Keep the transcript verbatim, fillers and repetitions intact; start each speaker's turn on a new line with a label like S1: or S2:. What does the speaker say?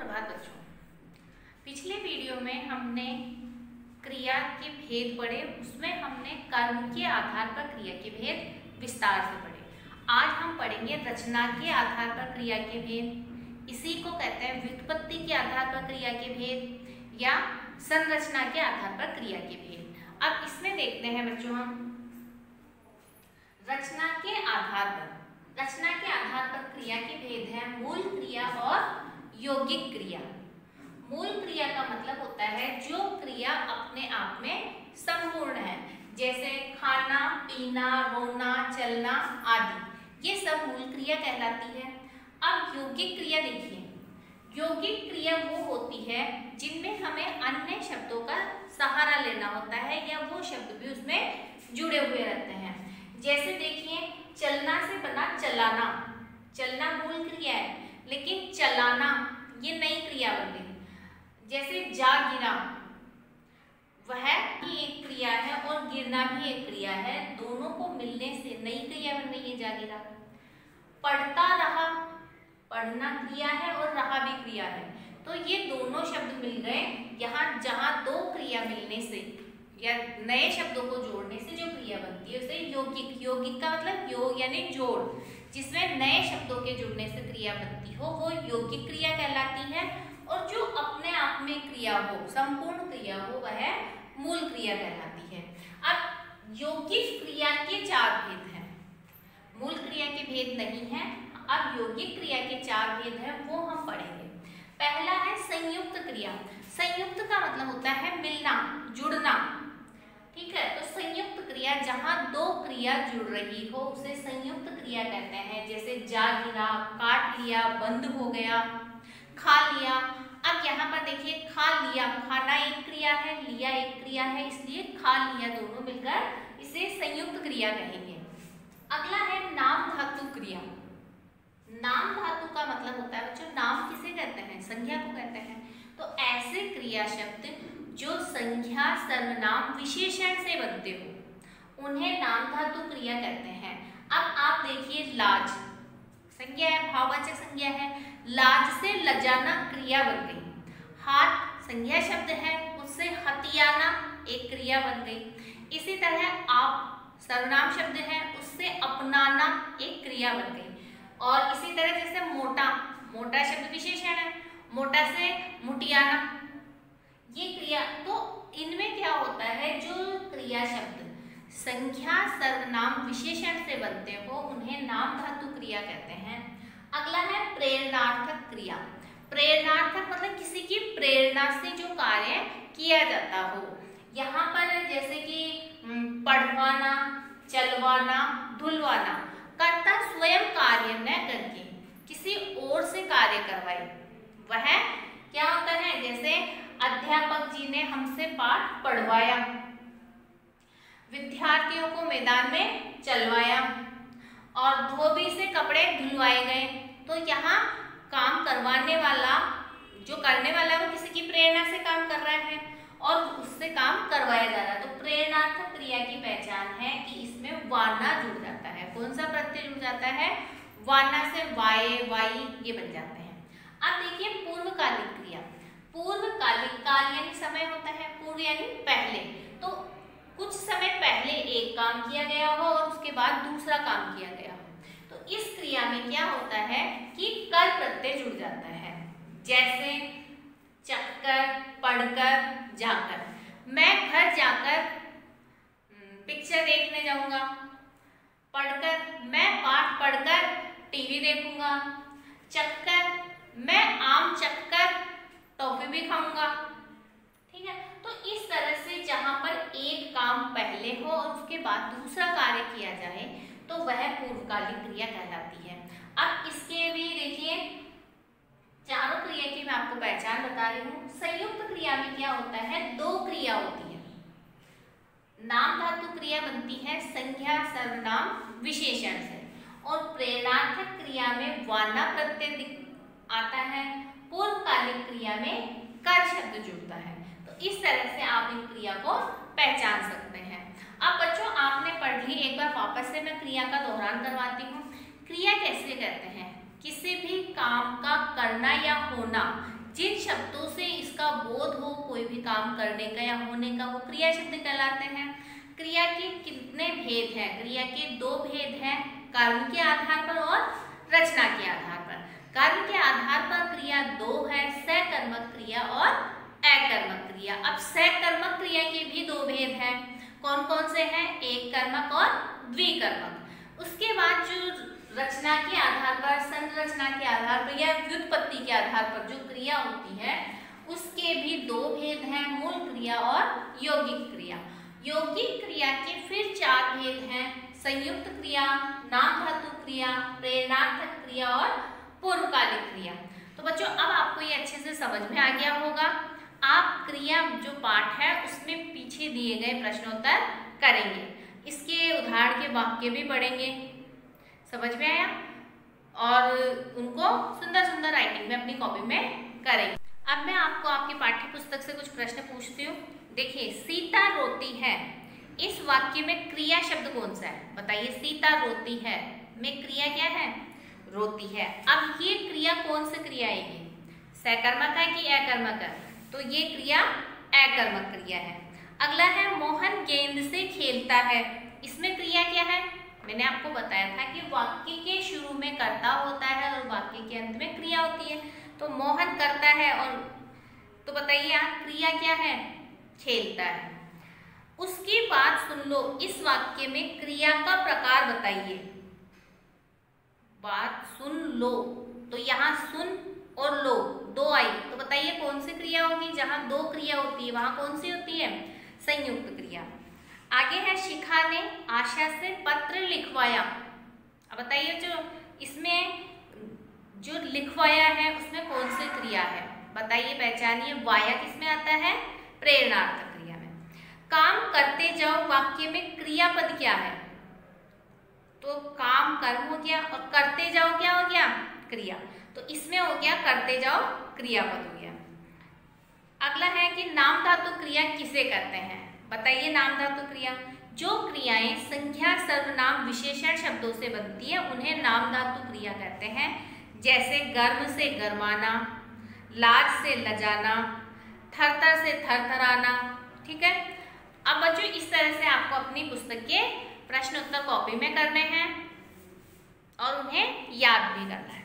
S1: सुप्रभात बच्चों। पिछले वीडियो में हमने क्रिया के भेद पढ़े, उसमें हमने कर्म के आधार पर क्रिया के भेद विस्तार से पढ़े। आज हम पढ़ेंगे रचना के आधार पर क्रिया के भेद। इसी को कहते हैं व्युत्पत्ति के आधार पर क्रिया के भेद या संरचना के आधार पर क्रिया के भेद। अब इसमें देखते हैं बच्चों हम रचना के आधार पर रचना के आधार पर क्रिया के भेद है मूल क्रिया और यौगिक क्रिया। मूल क्रिया का मतलब होता है जो क्रिया अपने आप में संपूर्ण है, जैसे खाना, पीना, रोना, चलना आदि, ये सब मूल क्रिया कहलाती है। अब यौगिक क्रिया देखिए, यौगिक क्रिया वो होती है जिनमें हमें अन्य शब्दों का सहारा लेना होता है या वो शब्द भी उसमें जुड़े हुए रहते हैं। जैसे देखिए चलना से बना चलाना, चलना मूल क्रिया है लेकिन चलाना ये नई क्रिया बन गई। जैसे जा गिरा, वह भी एक क्रिया है और गिरना भी एक क्रिया है, दोनों को मिलने से नई क्रिया बन रही है जा गिरा। पढ़ता रहा, पढ़ना क्रिया है और रहा भी क्रिया है, तो ये दोनों शब्द मिल गए। यहाँ जहाँ दो क्रिया मिलने से या नए शब्दों को जोड़ने से जो क्रिया बनती है उसे यौगिक, यौगिक का मतलब योग यानी जोड़, जिसमें नए शब्दों के जुड़ने से क्रिया बनती हो वो यौगिक क्रिया कहलाती है। और जो अपने आप में क्रिया हो, संपूर्ण क्रिया हो, वह मूल क्रिया कहलाती है। अब यौगिक क्रिया के चार भेद हैं, मूल क्रिया के भेद नहीं है। अब यौगिक क्रिया के चार भेद हैं वो हम पढ़ेंगे। पहला है संयुक्त क्रिया। संयुक्त का मतलब होता है मिलना, जुड़ना, ठीक है। तो संयुक्त क्रिया जहाँ दो क्रिया जुड़ रही हो उसे संयुक्त क्रिया कहते हैं। जैसे जा गिरा, काट लिया, बंद हो गया, खा लिया। अब यहाँ पर देखिए खा लिया, खाना एक क्रिया है, लिया एक क्रिया है, इसलिए खा लिया दोनों मिलकर इसे संयुक्त क्रिया कहेंगे। अगला है नाम धातु क्रिया। नाम धातु का मतलब होता है बच्चों नाम किसे कहते हैं, संज्ञा को कहते हैं। तो ऐसे क्रिया शब्द जो संज्ञा, सर्वनाम, विशेषण से बनते हो उन्हें नाम धातु क्रिया कहते हैं। अब आप देखिए लाज संज्ञा है, भाववाचक संज्ञा है, लाज से लजाना क्रिया बन गई। हाथ संज्ञा शब्द है, उससे हथियाना एक क्रिया बन गई। इसी तरह आप सर्वनाम शब्द है, उससे अपनाना एक क्रिया बन गई। और इसी तरह जैसे मोटा, मोटा शब्द विशेषण है, मोटा से मुटियाना ये क्रिया। तो इनमें क्या होता है, जो क्रिया शब्द संज्ञा, सर्वनाम, विशेषण से बनते हो उन्हें नाम धातु क्रिया कहते हैं। अगला है प्रेरणार्थक क्रिया। प्रेरणार्थक मतलब किसी की प्रेरणा से जो कार्य किया जाता हो। यहाँ पर जैसे कि पढ़वाना, चलवाना, धुलवाना, कर्ता स्वयं कार्य न करके किसी और से कार्य करवाए, वह क्या होता है। जैसे अध्यापक जी ने हमसे पाठ पढ़वाया, विद्यार्थियों को मैदान में चलवाया और धोबी से कपड़े धुलवाए गए। तो यहाँ काम करवाने वाला, जो करने वाला वो किसी की प्रेरणा से काम कर रहा है और उससे काम करवाया जा रहा है। तो प्रेरणार्थक क्रिया की पहचान है कि इसमें वाना जुड़ जाता है। कौन सा प्रत्यय जुड़ जाता है, वाना से वाये, वाई ये बन जाते हैं। अब देखिए पूर्वकालिक क्रिया। पूर्वकालिक काल यानी समय होता है, पूर्व यानी पहले, तो कुछ समय पहले एक काम किया गया हो और उसके बाद दूसरा काम किया गया हो। तो इस क्रिया में क्या होता है कि कर प्रत्यय जुड़ जाता है। जैसे चखकर, पढ़कर, जाकर। मैं घर जाकर पिक्चर देखने जाऊंगा, पढ़कर मैं पाठ पढ़कर टीवी देखूंगा, चखकर मैं आम चखकर टॉफी भी खाऊंगा, ठीक है। तो इस तरह से जहां पर एक काम पहले हो और उसके बाद दूसरा कार्य किया जाए तो वह पूर्वकालिक क्रिया कहलाती है। अब इसके भी देखिए चारों क्रिया की मैं आपको पहचान बता रही हूँ। संयुक्त क्रिया में क्या होता है, दो क्रिया होती है। नाम धातु क्रिया बनती है संज्ञा, सर्वनाम, विशेषण से। और प्रेरणार्थक क्रिया में वाना प्रत्यय आता है, पूर्वकालिक क्रिया में कर शब्द जुड़ता है। तो इस तरह से आप इन क्रिया को पहचान सकते हैं। अब बच्चों आपने पढ़ ली, एक बार वापस से मैं क्रिया का दोहरान करवाती हूँ। क्रिया कैसे कहते हैं, किसी भी काम का करना या होना जिन शब्दों से इसका बोध हो कोई भी काम करने का या होने का, वो क्रिया शब्द कहलाते हैं। क्रिया के कितने भेद हैं? क्रिया के दो भेद हैं, कर्म के आधार पर और रचना के आधार पर। कर्म के आधार पर क्रिया दो है, सकर्मक क्रिया और अकर्मक क्रिया। अब सकर्मक क्रिया के भी दो भेद हैं, कौन कौन से हैं? एक कर्मक और द्विकर्मक। उसके बाद जो रचना के आधार पर, संरचना के आधार पर या व्युत्पत्ति के आधार पर जो क्रिया होती है उसके भी दो भेद हैं, मूल क्रिया और यौगिक क्रिया। यौगिक क्रिया के फिर चार भेद हैं, संयुक्त क्रिया, नाम धातु क्रिया, प्रेरणार्थक क्रिया और पूर्वकालिक क्रिया। तो बच्चों अब आपको ये अच्छे से समझ में आ गया होगा। आप क्रिया जो पाठ है उसमें पीछे दिए गए प्रश्नोत्तर करेंगे, इसके उदाहरण के वाक्य भी पढ़ेंगे, समझ में आया? और उनको सुंदर सुंदर राइटिंग में अपनी कॉपी में करेंगे। अब मैं आपको आपकी पाठ्य पुस्तक से कुछ प्रश्न पूछती हूँ। देखिए, सीता रोती है, इस वाक्य में क्रिया शब्द कौन सा है? बताइए। सीता रोती है में क्रिया क्या है? रोती है। अब ये क्रिया कौन सी क्रिया आएगी? सकर्मक है कि अकर्मक है? तो ये क्रिया अकर्मक क्रिया है। अगला है मोहन गेंद से खेलता है, इसमें क्रिया क्या है? मैंने आपको बताया था कि वाक्य के शुरू में कर्ता होता है और वाक्य के अंत में क्रिया होती है। तो मोहन करता है और तो बताइए यहाँ क्रिया क्या है? खेलता है। उसकी बात सुन लो, इस वाक्य में क्रिया का प्रकार बताइए। बात सुन लो, तो यहाँ सुन और लो दो आई, तो बताइए कौन सी क्रिया होगी? जहां दो क्रिया होती है वहां कौन सी होती है? संयुक्त क्रिया। आगे है शिखा ने आशा से पत्र लिखवाया। अब बताइए जो इसमें जो लिखवाया है उसमें कौन सी क्रिया है? बताइए, पहचानिए। वाया किसमें आता है? प्रेरणार्थक क्रिया में। काम करते जाओ वाक्य में क्रियापद क्या है? तो काम कर्म हो गया और करते जाओ क्या हो गया? क्रिया। तो इसमें हो गया करते जाओ क्रियापद हो गया। अगला है कि नाम धातु क्रिया किसे कहते हैं? बताइए। नाम धातु क्रिया जो क्रियाएं संख्या, सर्वनाम, विशेषण शब्दों से बनती है उन्हें नाम धातु क्रिया कहते हैं। जैसे गर्म से गरमाना, लाज से लजाना, थरथर से थरथराना। ठीक है। अब बच्चों इस तरह से आपको अपनी पुस्तक के प्रश्न उत्तर कॉपी में करने हैं और उन्हें याद भी करना है।